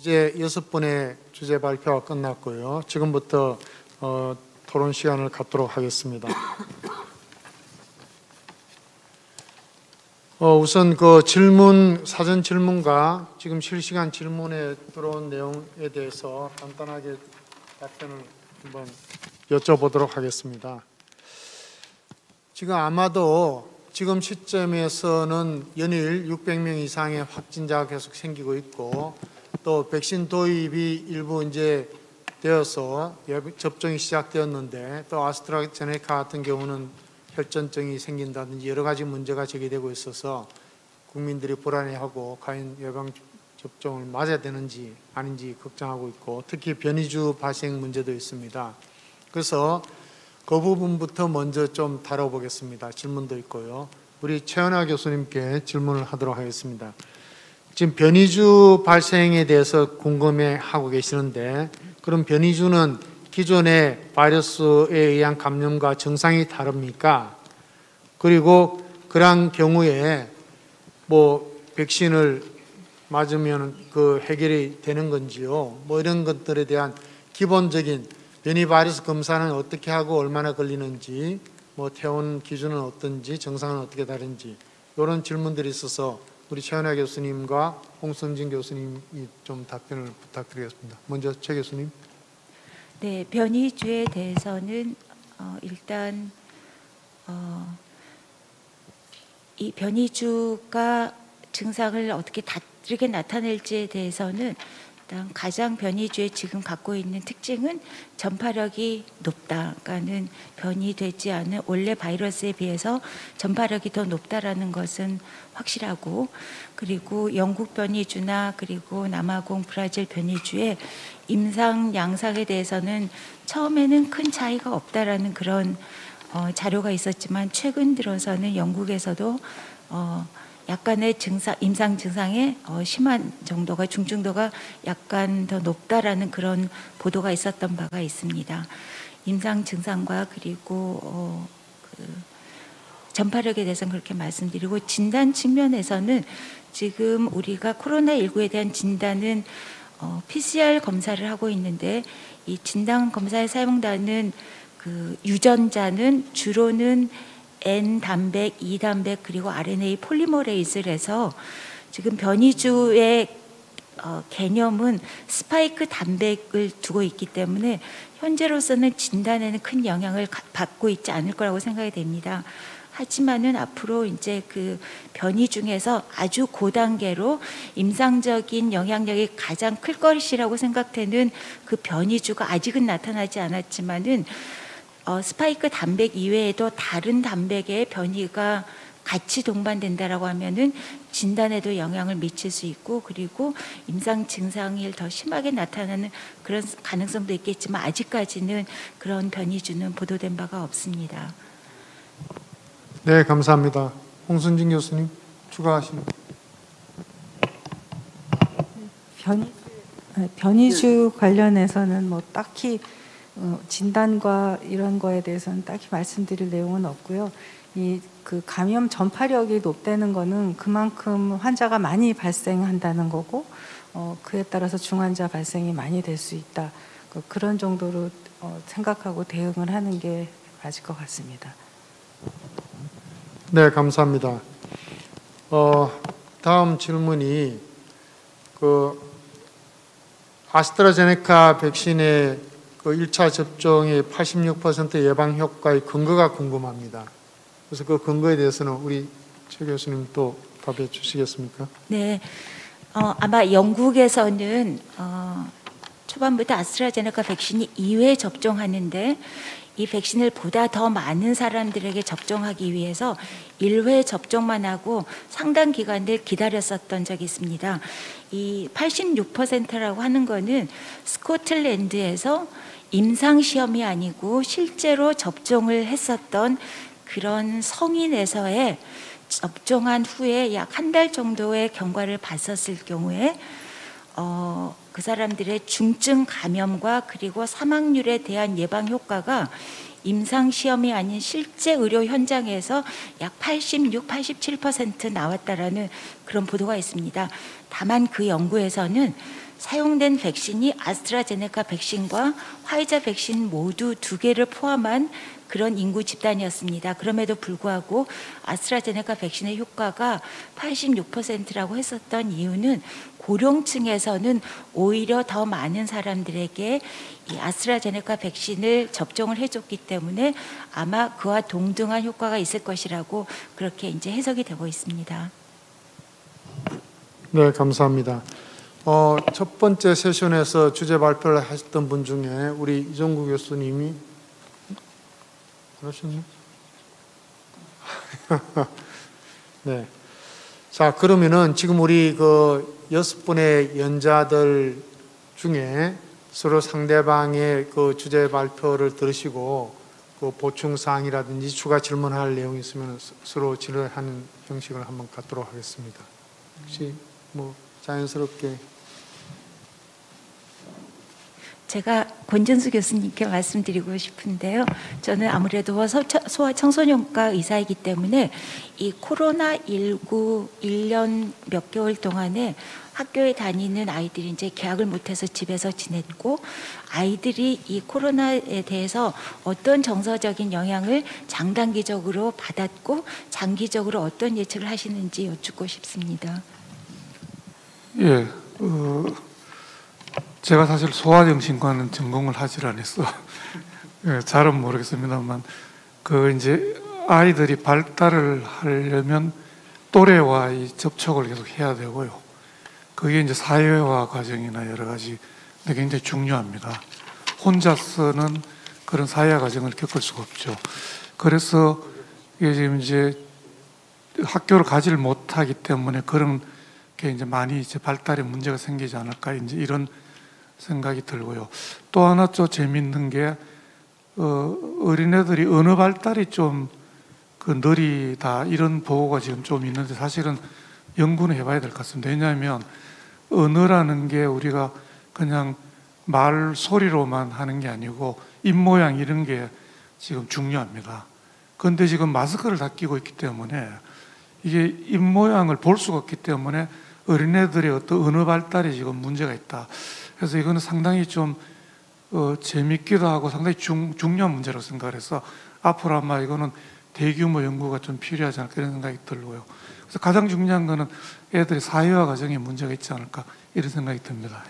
이제 6번의 주제 발표가 끝났고요. 지금부터 토론 시간을 갖도록 하겠습니다. 우선 그 사전 질문과 지금 실시간 질문에 들어온 내용에 대해서 간단하게 답변을 한번 여쭤보도록 하겠습니다. 지금 아마도 지금 시점에서는 연일 600명 이상의 확진자가 계속 생기고 있고, 또 백신 도입이 일부 이제 되어서 접종이 시작되었는데, 또 아스트라제네카 같은 경우는 혈전증이 생긴다든지 여러 가지 문제가 제기되고 있어서 국민들이 불안해하고 과연 예방접종을 맞아야 되는지 아닌지 걱정하고 있고, 특히 변이주 발생 문제도 있습니다. 그래서 그 부분부터 먼저 좀 다뤄보겠습니다. 질문도 있고요. 우리 최연아 교수님께 질문을 하도록 하겠습니다. 지금 변이주 발생에 대해서 궁금해하고 계시는데, 그럼 변이주는 기존의 바이러스에 의한 감염과 증상이 다릅니까? 그리고 그러한 경우에 백신을 맞으면 그 해결이 되는 건지요? 이런 것들에 대한 기본적인 변이 바이러스 검사는 어떻게 하고 얼마나 걸리는지, 퇴원 기준은 어떤지, 증상은 어떻게 다른지, 이런 질문들이 있어서 우리 최연아 교수님과 홍순진 교수님이 좀 답변을 부탁드리겠습니다. 먼저 최 교수님. 네, 변이주에 대해서는 일단 이 변이주가 증상을 어떻게 다르게 나타낼지에 대해서는 일단 가장 변이주에 지금 갖고 있는 특징은 전파력이 높다. 그러니까는 변이되지 않은 원래 바이러스에 비해서 전파력이 더 높다라는 것은 확실하고, 그리고 영국 변이주나 그리고 남아공 브라질 변이주의 임상 양상에 대해서는 처음에는 큰 차이가 없다라는 그런 자료가 있었지만, 최근 들어서는 영국에서도 약간의 임상 증상의 심한 정도가, 중증도가 약간 더 높다라는 그런 보도가 있었던 바가 있습니다. 임상 증상과 그리고 전파력에 대해서는 그렇게 말씀드리고, 진단 측면에서는 지금 우리가 코로나19에 대한 진단은 PCR 검사를 하고 있는데, 이 진단 검사에 사용되는 그 유전자는 주로는 N단백, E단백, 그리고 RNA 폴리머레이즈를 해서, 지금 변이주의 개념은 스파이크 단백을 두고 있기 때문에 현재로서는 진단에는 큰 영향을 받고 있지 않을 거라고 생각이 됩니다. 하지만은 앞으로 이제 그 변이 중에서 아주 고단계로 임상적인 영향력이 가장 클 것이라고 생각되는 그 변이주가 아직은 나타나지 않았지만은 스파이크 단백 이외에도 다른 단백의 변이가 같이 동반된다라고 하면은 진단에도 영향을 미칠 수 있고, 그리고 임상 증상이 더 심하게 나타나는 그런 가능성도 있겠지만, 아직까지는 그런 변이주는 보도된 바가 없습니다. 네, 감사합니다. 홍순진 교수님 추가하시면. 변이주 관련해서는 딱히 진단과 이런 거에 대해서는 딱히 말씀드릴 내용은 없고요. 그 감염 전파력이 높다는 거는 그만큼 환자가 많이 발생한다는 거고, 그에 따라서 중환자 발생이 많이 될 수 있다. 그런 정도로 생각하고 대응을 하는 게 맞을 것 같습니다. 네, 감사합니다. 다음 질문이 아스트라제네카 백신의 1차 접종의 86% 예방 효과의 근거가 궁금합니다. 그래서 그 근거에 대해서는 우리 최 교수님 또 답해 주시겠습니까? 네, 아마 영국에서는 초반부터 아스트라제네카 백신이 2회 접종하는데, 이 백신을 보다 더 많은 사람들에게 접종하기 위해서 1회 접종만 하고 상당 기간을 기다렸었던 적이 있습니다. 이 86%라고 하는 거는 스코틀랜드에서 임상시험이 아니고 실제로 접종을 했었던 그런 성인에서의 접종한 후에 약 한 달 정도의 경과를 봤었을 경우에 그 사람들의 중증 감염과 그리고 사망률에 대한 예방 효과가 임상시험이 아닌 실제 의료 현장에서 약 86, 87% 나왔다라는 그런 보도가 있습니다. 다만 그 연구에서는 사용된 백신이 아스트라제네카 백신과 화이자 백신 모두 2개를 포함한 그런 인구 집단이었습니다. 그럼에도 불구하고 아스트라제네카 백신의 효과가 86%라고 했었던 이유는 고령층에서는 오히려 더 많은 사람들에게 이 아스트라제네카 백신을 접종을 해줬기 때문에 아마 그와 동등한 효과가 있을 것이라고 그렇게 이제 해석이 되고 있습니다. 네, 감사합니다. 첫 번째 세션에서 주제 발표를 하셨던 분 중에 우리 이종구 교수님이 그러셨네? 네. 자, 그러면은 지금 우리 그 6분의 연자들 중에 서로 상대방의 그 주제 발표를 들으시고 그 보충 사항이라든지 추가 질문할 내용이 있으면 서로 질의하는 형식을 한번 갖도록 하겠습니다. 혹시 뭐 자연스럽게 제가 권전수 교수님께 말씀드리고 싶은데요. 저는 아무래도 소아청소년과 의사이기 때문에 이 코로나19 1년 몇 개월 동안에 학교에 다니는 아이들이 이제 개학을 못해서 집에서 지냈고 아이들이 이 코로나에 대해서 어떤 정서적인 영향을 장단기적으로 받았고 장기적으로 어떤 예측을 하시는지 여쭙고 싶습니다. 예, 제가 사실 소아정신과는 전공을 하질 않았어. 예, 잘은 모르겠습니다만, 이제 아이들이 발달을 하려면 또래와 이 접촉을 계속 해야 되고요. 그게 이제 사회화 과정이나 여러 가지 굉장히 중요합니다. 혼자서는 그런 사회화 과정을 겪을 수가 없죠. 그래서 이게 지금 이제 학교를 가지를 못하기 때문에 그런 게 이제 많이 이제 발달에 문제가 생기지 않을까 이제 이런 생각이 들고요. 또 하나 좀 재밌는 게 어린애들이 언어 발달이 좀 느리다 이런 보고가 지금 좀 있는데 사실은 연구는 해봐야 될 것 같습니다. 왜냐하면 언어라는 게 우리가 그냥 말 소리로만 하는 게 아니고 입 모양 이런 게 지금 중요합니다. 그런데 지금 마스크를 다 끼고 있기 때문에 이게 입 모양을 볼 수가 없기 때문에 어린애들의 어떤 언어 발달이 지금 문제가 있다. 그래서 이거는 상당히 좀 재밌기도 하고 상당히 중요한 문제라고 생각을 해서 앞으로 아마 이거는 대규모 연구가 좀 필요하지 않을까 이런 생각이 들고요. 그래서 가장 중요한 거는 애들의 사회화 과정에 문제가 있지 않을까 이런 생각이 듭니다.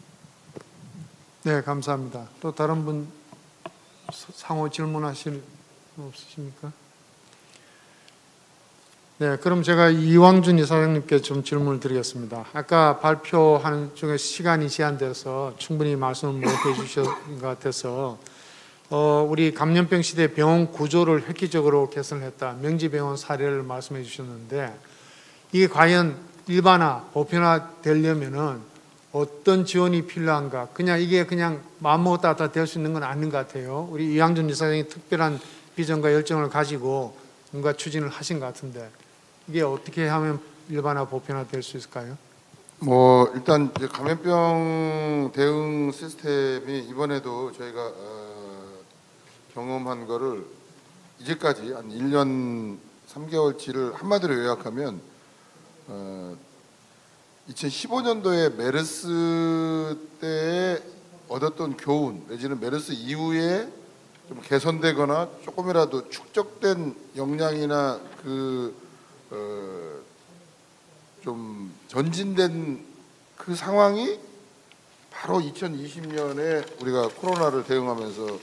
네, 감사합니다. 또 다른 분 상호 질문하실 분 없으십니까? 네, 그럼 제가 이왕준 이사장님께 좀 질문을 드리겠습니다. 아까 발표하는 중에 시간이 제한돼서 충분히 말씀을 못 해주신 것 같아서 우리 감염병 시대 병원 구조를 획기적으로 개선했다. 명지병원 사례를 말씀해 주셨는데 이게 과연 일반화, 보편화 되려면은 어떤 지원이 필요한가? 이게 그냥 마음먹었다 다 될 수 있는 건 아닌 것 같아요. 우리 이왕준 이사장이 특별한 비전과 열정을 가지고 뭔가 추진을 하신 것 같은데 이게 어떻게 하면 일반화, 보편화 될 수 있을까요? 일단 이제 감염병 대응 시스템이 이번에도 저희가 경험한 거를 이제까지 한 1년 3개월치를 한마디로 요약하면 2015년도에 메르스 때에 얻었던 교훈 내지는 메르스 이후에 좀 개선되거나 조금이라도 축적된 역량이나 좀 전진된 그 상황이 바로 2020년에 우리가 코로나를 대응하면서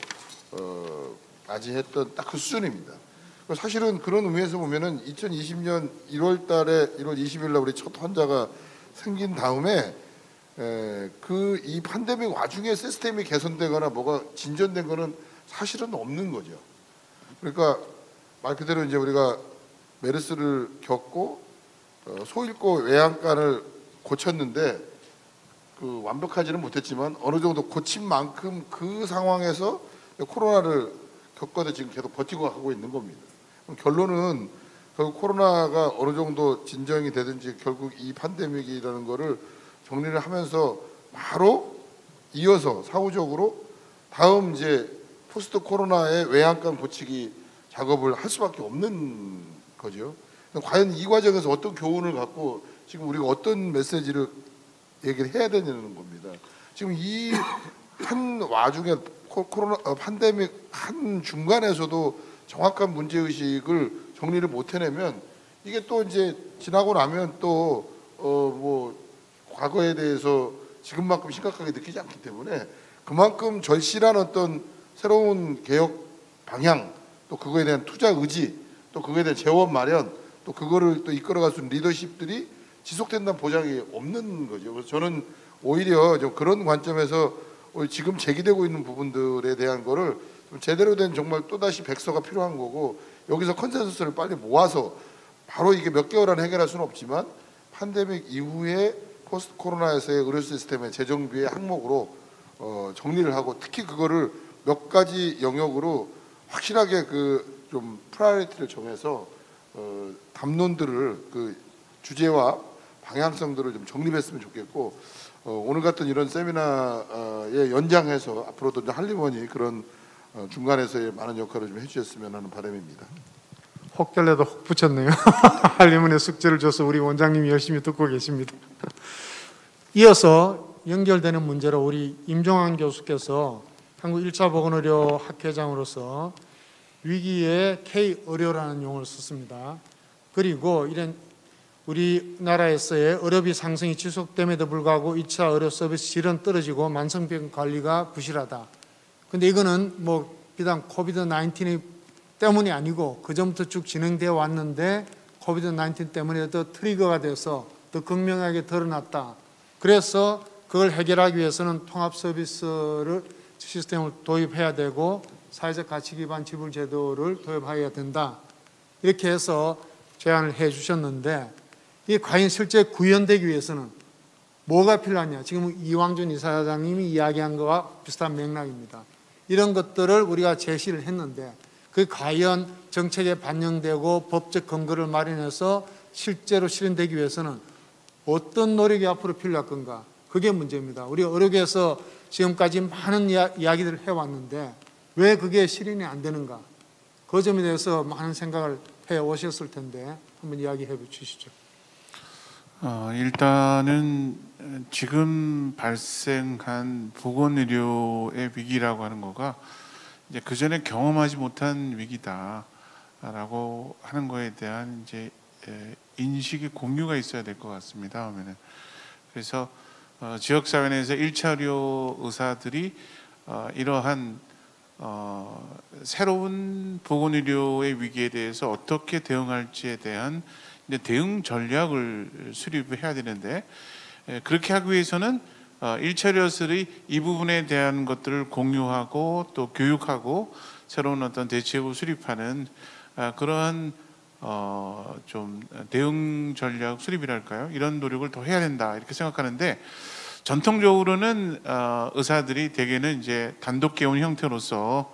맞이했던 딱 그 수준입니다. 사실은 그런 의미에서 보면은 2020년 1월 달에 1월 20일 날 우리 첫 환자가 생긴 다음에 이 팬데믹 와중에 시스템이 개선되거나 뭐가 진전된 거는 사실은 없는 거죠. 그러니까 말 그대로 이제 우리가 메르스를 겪고 소잃고 외양간을 고쳤는데 완벽하지는 못했지만 어느 정도 고친 만큼 그 상황에서 코로나를 겪어도 지금 계속 버티고 하고 있는 겁니다. 그럼 결론은 결국 코로나가 어느 정도 진정이 되든지 결국 이 팬데믹이라는 거를 정리를 하면서 바로 이어서 사후적으로 다음 이제 포스트 코로나의 외양간 고치기 작업을 할 수밖에 없는 거죠. 과연 이 과정에서 어떤 교훈을 갖고 지금 우리가 어떤 메시지를 얘기를 해야 되는 겁니다. 지금 이 한 와중에 코로나 팬데믹 한 중간에서도 정확한 문제 의식을 정리를 못 해내면 이게 또 이제 지나고 나면 또 뭐 과거에 대해서 지금만큼 심각하게 느끼지 않기 때문에 그만큼 절실한 어떤 새로운 개혁 방향, 또 그거에 대한 투자 의지, 또 그거에 대한 재원 마련, 또 그거를 또 이끌어갈 수 있는 리더십들이 지속된다는 보장이 없는 거죠. 그래서 저는 오히려 좀 그런 관점에서 지금 제기되고 있는 부분들에 대한 거를 좀 제대로 된 정말 또다시 백서가 필요한 거고, 여기서 컨센서스를 빨리 모아서 바로 이게 몇 개월 안에 해결할 수는 없지만 팬데믹 이후에 포스트 코로나에서의 의료 시스템의 재정비의 항목으로 정리를 하고, 특히 그거를 몇 가지 영역으로 확실하게 그 좀 프라이어리티를 정해서 담론들을 그 주제와 방향성들을 좀 정립했으면 좋겠고, 오늘 같은 이런 세미나에 연장해서 앞으로도 한림원이 그런 중간에서의 많은 역할을 좀 해주셨으면 하는 바람입니다. 혹될래도 혹 붙였네요. 한림원의 숙제를 줘서 우리 원장님이 열심히 듣고 계십니다. 이어서 연결되는 문제로 우리 임종환 교수께서 한국 1차 보건의료 학회장으로서 위기의 K의료라는 용어를 썼습니다. 그리고 이런 우리나라에서의 의료비 상승이 지속됨에도 불구하고 2차 의료 서비스 질은 떨어지고 만성병 관리가 부실하다. 근데 이거는 뭐 비단 코비드-19 때문이 아니고 그 전부터 쭉 진행되어 왔는데 코비드-19 때문에 더 트리거가 돼서 더 극명하게 드러났다. 그래서 그걸 해결하기 위해서는 통합 서비스를 시스템을 도입해야 되고 사회적 가치 기반 지불 제도를 도입해야 된다. 이렇게 해서 제안을 해 주셨는데, 이게 과연 실제 구현되기 위해서는 뭐가 필요하냐? 지금 이왕준 이사장님이 이야기한 것과 비슷한 맥락입니다. 이런 것들을 우리가 제시를 했는데 그게 과연 정책에 반영되고 법적 근거를 마련해서 실제로 실현되기 위해서는 어떤 노력이 앞으로 필요할 건가? 그게 문제입니다. 우리 의료계에서 지금까지 많은 이야기들을 해왔는데 왜 그게 실현이 안 되는가? 그 점에 대해서 많은 생각을 해 오셨을 텐데 한번 이야기해 주시죠. 일단은 지금 발생한 보건의료의 위기라고 하는 거가 이제 그 전에 경험하지 못한 위기다라고 하는 거에 대한 이제 인식의 공유가 있어야 될 것 같습니다. 그래서 지역사회 내에서 1차 의료 의사들이 이러한 새로운 보건의료의 위기에 대해서 어떻게 대응할지에 대한 이제 대응 전략을 수립해야 되는데, 그렇게 하기 위해서는 1차 의료들이 이 부분에 대한 것들을 공유하고 또 교육하고 새로운 어떤 대책을 수립하는 그러한 좀 대응 전략 수립이랄까요? 이런 노력을 더 해야 된다 이렇게 생각하는데, 전통적으로는 의사들이 대개는 이제 단독 개원 형태로서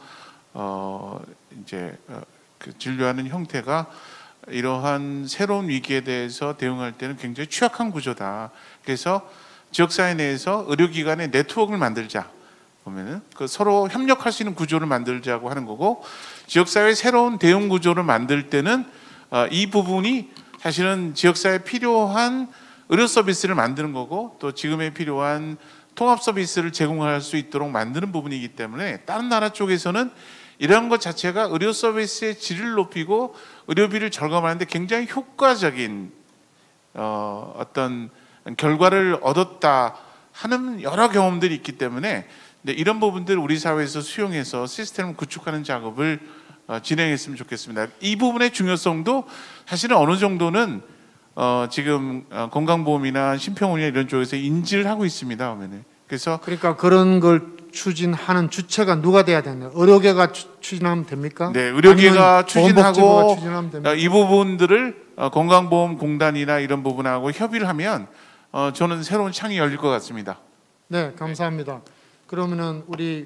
이제 그 진료하는 형태가 이러한 새로운 위기에 대해서 대응할 때는 굉장히 취약한 구조다. 그래서 지역사회 내에서 의료기관의 네트워크를 만들자. 보면은 그 서로 협력할 수 있는 구조를 만들자고 하는 거고, 지역사회 새로운 대응 구조를 만들 때는 이 부분이 사실은 지역사회에 필요한 의료 서비스를 만드는 거고, 또 지금에 필요한 통합 서비스를 제공할 수 있도록 만드는 부분이기 때문에, 다른 나라 쪽에서는 이런 것 자체가 의료 서비스의 질을 높이고 의료비를 절감하는데 굉장히 효과적인 어떤 결과를 얻었다 하는 여러 경험들이 있기 때문에, 이런 부분들을 우리 사회에서 수용해서 시스템을 구축하는 작업을 진행했으면 좋겠습니다. 이 부분의 중요성도 사실은 어느 정도는 지금 건강보험이나 심평원이나 이런 쪽에서 인지를 하고 있습니다. 그래서 그러니까 그런 걸 추진하는 주체가 누가 돼야 되나요? 의료계가 추진하면 됩니까? 네, 의료계가 추진하고 보건복지부가 추진하면 됩니까? 이 부분들을 건강보험공단이나 이런 부분하고 협의를 하면 저는 새로운 창이 열릴 것 같습니다. 네, 감사합니다. 그러면은 우리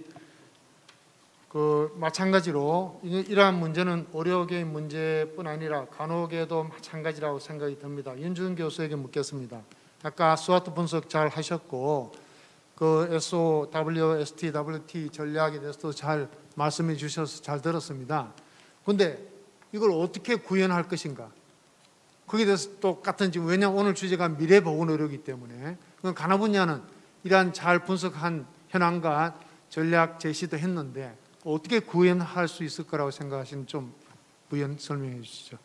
그 마찬가지로 이러한 문제는 의료계의 문제뿐 아니라 간호계도 마찬가지라고 생각이 듭니다. 윤준 교수에게 묻겠습니다. 아까 스와트 분석 잘 하셨고 그 SOW, STWT 전략에 대해서도 잘 말씀해 주셔서 잘 들었습니다. 그런데 이걸 어떻게 구현할 것인가? 거기에 대해서 똑같은 지금 왜냐하면 오늘 주제가 미래보건의료이기 때문에 그 간호 분야는 이러한 잘 분석한 현황과 전략 제시도 했는데 어떻게 구현할 수 있을 거라고 생각하시는 좀 부연 설명해 주시죠.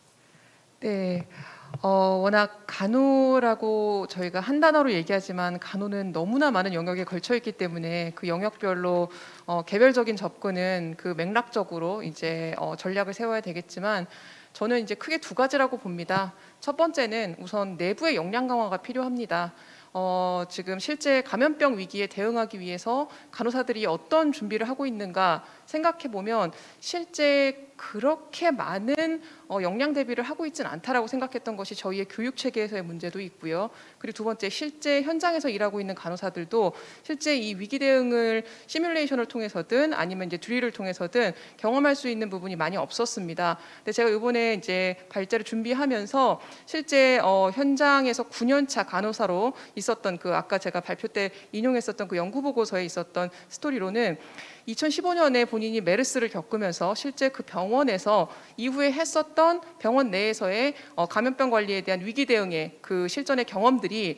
네, 워낙 간호라고 저희가 한 단어로 얘기하지만 간호는 너무나 많은 영역에 걸쳐 있기 때문에 그 영역별로 개별적인 접근은 그 맥락적으로 이제 전략을 세워야 되겠지만 저는 이제 크게 두 가지라고 봅니다. 첫 번째는 우선 내부의 역량 강화가 필요합니다. 지금 실제 감염병 위기에 대응하기 위해서 간호사들이 어떤 준비를 하고 있는가 생각해 보면 실제 그렇게 많은 역량 대비를 하고 있지는 않다라고 생각했던 것이 저희의 교육 체계에서의 문제도 있고요. 그리고 두 번째, 실제 현장에서 일하고 있는 간호사들도 실제 이 위기 대응을 시뮬레이션을 통해서든 아니면 이제 드릴을 통해서든 경험할 수 있는 부분이 많이 없었습니다. 근데 제가 이번에 이제 발제를 준비하면서 실제 현장에서 9년차 간호사로 있었던 그 아까 제가 발표 때 인용했었던 그 연구 보고서에 있었던 스토리로는 2015년에 본인이 메르스를 겪으면서 실제 그 병원에서 이후에 했었던 병원 내에서의 감염병 관리에 대한 위기 대응의 그 실전의 경험들이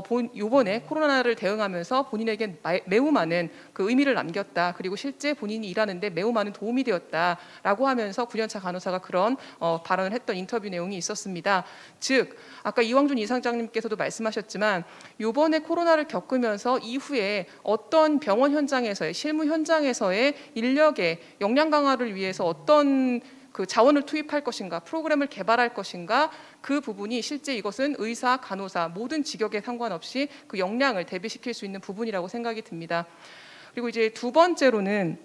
이번에 코로나를 대응하면서 본인에겐 매우 많은 그 의미를 남겼다. 그리고 실제 본인이 일하는데 매우 많은 도움이 되었다라고 하면서 9년차 간호사가 그런 발언을 했던 인터뷰 내용이 있었습니다. 즉 아까 이왕준 이사장님께서도 말씀하셨지만 이번에 코로나를 겪으면서 이후에 어떤 병원 현장에서의 실무 현장에서의 인력의 역량 강화를 위해서 어떤 그 자원을 투입할 것인가, 프로그램을 개발할 것인가, 그 부분이 실제 이것은 의사, 간호사 모든 직역에 상관없이 그 역량을 대비시킬 수 있는 부분이라고 생각이 듭니다. 그리고 이제 두 번째로는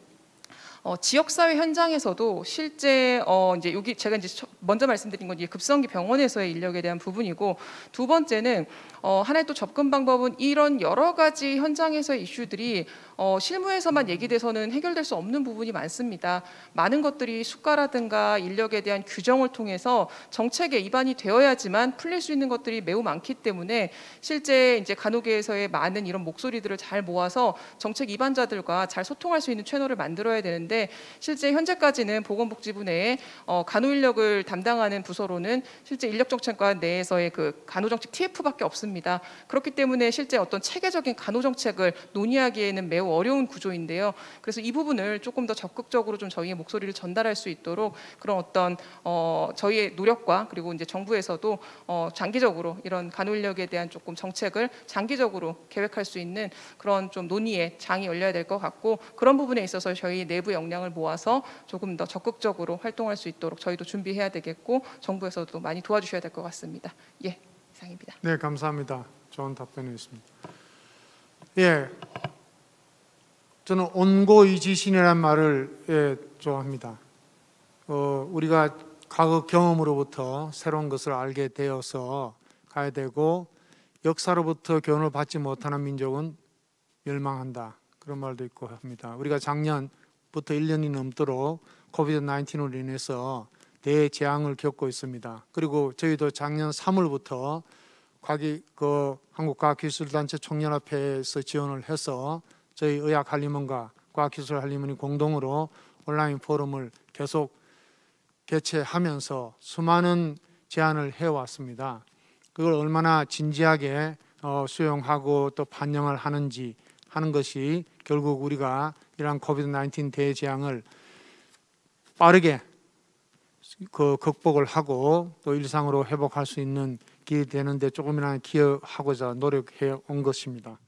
지역사회 현장에서도 실제 이제 여기 제가 이제 먼저 말씀드린 건 이제 급성기 병원에서의 인력에 대한 부분이고, 두 번째는 하나의 또 접근 방법은 이런 여러 가지 현장에서의 이슈들이 실무에서만 얘기돼서는 해결될 수 없는 부분이 많습니다. 많은 것들이 수가라든가 인력에 대한 규정을 통해서 정책에 입안이 되어야지만 풀릴 수 있는 것들이 매우 많기 때문에 실제 이제 간호계에서의 많은 이런 목소리들을 잘 모아서 정책 입안자들과 잘 소통할 수 있는 채널을 만들어야 되는데, 실제 현재까지는 보건복지부 내에 간호 인력을 담당하는 부서로는 실제 인력정책과 내에서의 그 간호정책 TF밖에 없습니다. 그렇기 때문에 실제 어떤 체계적인 간호정책을 논의하기에는 매우 어려운 구조인데요. 그래서 이 부분을 조금 더 적극적으로 좀 저희의 목소리를 전달할 수 있도록 그런 어떤 저희의 노력과 그리고 이제 정부에서도 장기적으로 이런 간호 인력에 대한 조금 정책을 장기적으로 계획할 수 있는 그런 좀 논의의 장이 열려야 될 것 같고, 그런 부분에 있어서 저희 내부 역량을 모아서 조금 더 적극적으로 활동할 수 있도록 저희도 준비해야 되겠고 정부에서도 많이 도와주셔야 될 것 같습니다. 예, 이상입니다. 네, 감사합니다. 좋은 답변이었습니다. 예, 저는 온고이지신이라는 말을 좋아합니다. 우리가 과거 경험으로부터 새로운 것을 알게 되어서 가야 되고, 역사로부터 교훈을 받지 못하는 민족은 멸망한다, 그런 말도 있고 합니다. 우리가 작년부터 1년이 넘도록 코비드-19으로 인해서 대재앙을 겪고 있습니다. 그리고 저희도 작년 3월부터 한국과학기술단체 총연합회에서 지원을 해서 저희 의학한림원과 과학기술한림원이 공동으로 온라인 포럼을 계속 개최하면서 수많은 제안을 해왔습니다. 그걸 얼마나 진지하게 수용하고 또 반영을 하는지 하는 것이 결국 우리가 이러한 코비드-19 대재앙을 빠르게 극복을 하고 또 일상으로 회복할 수 있는 길이 되는데 조금이나마 기여하고자 노력해 온 것입니다.